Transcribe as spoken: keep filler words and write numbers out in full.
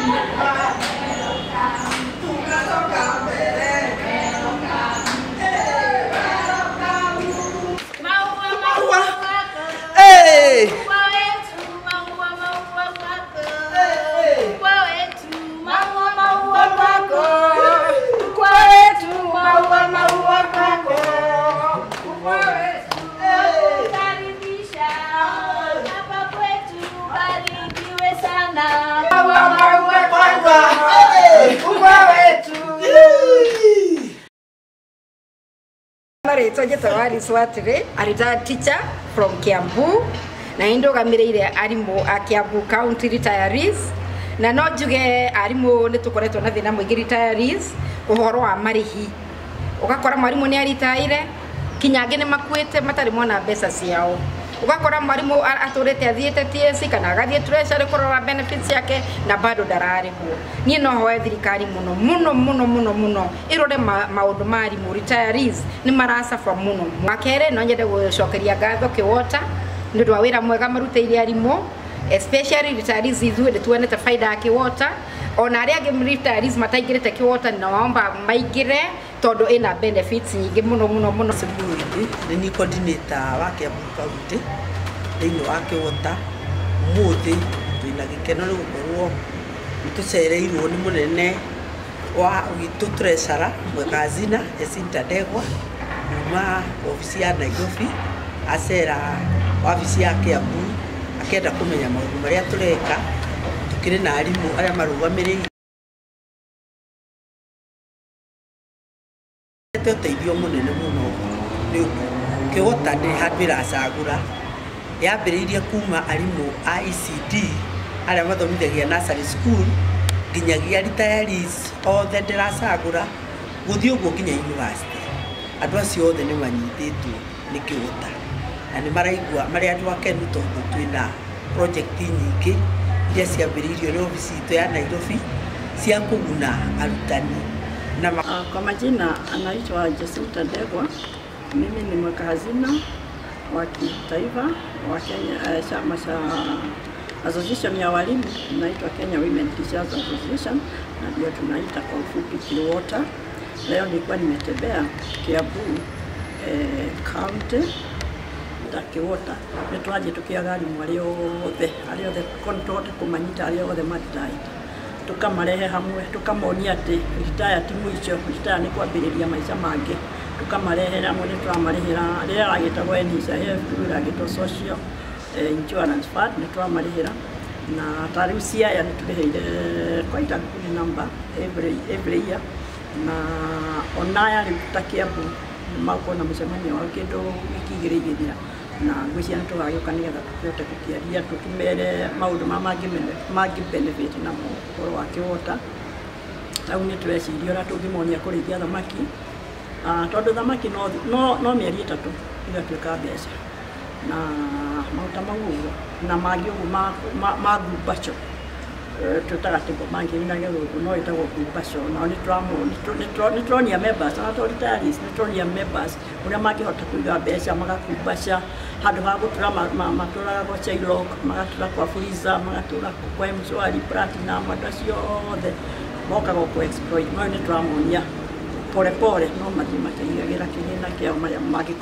A retired teacher from Kiambu na indo gamireire arimu a Kiambu County retirees na no njuge arimu ni tukoretwo na thina mwingi retirees uhoro wa marihi ugakora mwarimu ni aritaire kinyange ni makuite matari mona mbeca ciao ugakora mwarimu aturete athiete T S kana agathie treasury kurora benefits yake na bado dararihwo ni no hoe thirikari muno muno muno muno muno irore maundu mari mu retirees ni marasa from muno makere no nyende gucokeria ngatho KEWOTA ni ndwa wira mwega maruteire arimu especially retirees ithu ndi tuonete faida ya KEWOTA ona aria angi retirees mataingirite KEWOTA na waomba maingire todo ina benefits nyingi muno muno muno siburi ni coordinator wa Kiambu County ino wa KEWOTA muthi ina gikeno ri gukorwo tucereirwo ni munene wa gitu treasurer mwekazina Esinta Degwa kuma ofisi ya Nairobi acera ofisi ya Kiambu akenda kumenya maundu maria tureka tukiri na arimu aria marugamirire teithio munene muno ni KEWOTA ni handira acagura yambiriirie kuma arimu a E C D aria mathomithagia nursery school nginyagia retirees othe ndiracagura guthii uguo nginya university andu acio othe ni manyititwo ni KEWOTA na ni maraigua mari andu akenu tondu twina project nyingi iria ciambiriirio ni ofisi itu ya Nairobi cia kuguna arutani. Uh, kwa majina anaitwa Esinta Degwa. Mimi ni mweka hazina wa kitaifa wa Kenya uh, chama cha association ya walimu inaitwa Kenya Women Teachers Association na ndio tunaita kwa ufupi KEWOTA. Leo nilikuwa nimetembea Kiambu eh, county da KEWOTA nitwaje tukiagali mwali othe ali othe control kumanyita ali othe madai tukamarehe hamwe tukamonia ati retire timu icio retire ni kwambiriria maica mangi tukamarehe hamwe ni twamarihira rira agitagwo enisa he tula gito social eh, insurance fund ni twamarihira na tariu cia ya ni tuliheire quite a good number every every year na onaya ni takiabu mako na msemania wa kido ikigirigithia na ngwiciana tugagioka nigetha tukihote kukiaria tukimere maundu mamaangi mangi benefit na mukoro wa KEWOTA au ni tureciria ora tungimonia kurithia thamaki ah tondu thamaki no no no mieri itatu igatuika mbeca na mauta maguo na mangi ugu ma gumbacho tutagatigo mangi na gero no itago gumbacho na ni tramo ni tronia members na to retirees ni tronia members uria mangihota kuiga mbeca magakumbasha handu ha gutura matura go chailok magatura kwa freezer magatura kwa mshwari platinum madacio othe moka go exploit no ni tramonia pole pole no mathima kaigira kigina kiao maria magi